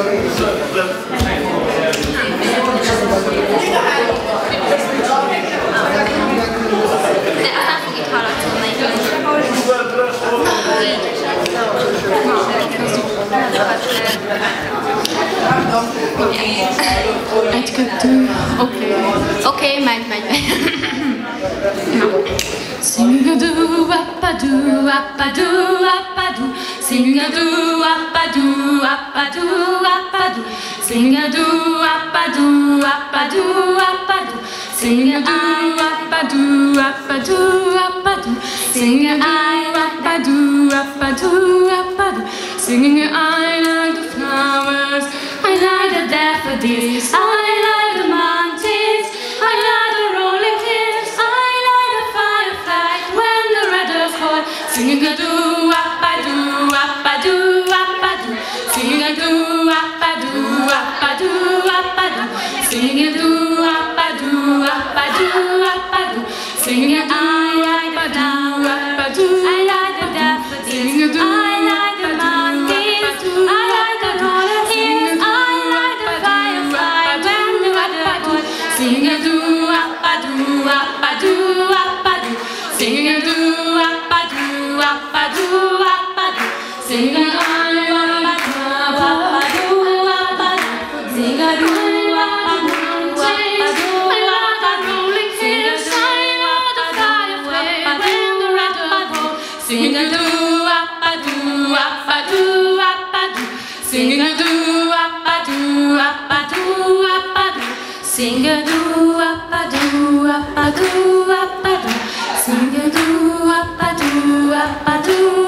Aztán fog itt haladszolni. Egy, kettő, oké, megy. Sing-a-doo, up-a-doo, up-a-doo, up-a-doo. Sing-a-doo, up-a-doo, up-a-doo, up-a-doo. Sing-a-doo, up-a-doo, up-a-doo, up-a-doo. Sing-a-doo, up-a-doo, up-a-doo, up-a-doo. Sing-a-doo, up-a-doo, up-a-doo, up-a-doo. Singing, I like the flowers, I like the daffodils, I like the mountains, I like the rolling hills, I like the fireflies when the red is hot. Sing-a-doo, up-a-doo, up-a-doo, up-a-doo. Sing-a-doo, up-a-doo, up-a-doo, up-a-doo. Sing-a-doo, up-a-doo, up-a-doo, up-a-doo. Sing-a-doo, up-a-doo, up-a-doo. I like the daffodils, I like the mountains, I like the rolling hills, I like the fireflies when the red is hot. Sing-a-doo, up-a-doo, up-a-doo, up-a-doo. Sing-a-doo, up-a-doo, up-a-doo, up-a-doo. Sing-a-doo, up-a-doo, up-a-doo. Sing-a-doo, up-a-doo, up-a-doo, up-a-doo. Sing-a-doo, up-a-doo, when the red is hot. Sing-a-doo, up-a-doo, up-a-doo, up-a-doo. Sing-a-doo, up-a-doo, up-a-doo, up-a-doo. Sing-a-doo, up-a-doo, up-a-doo, up-a-doo. Sing-a-doo, up-a-doo, up-a-doo.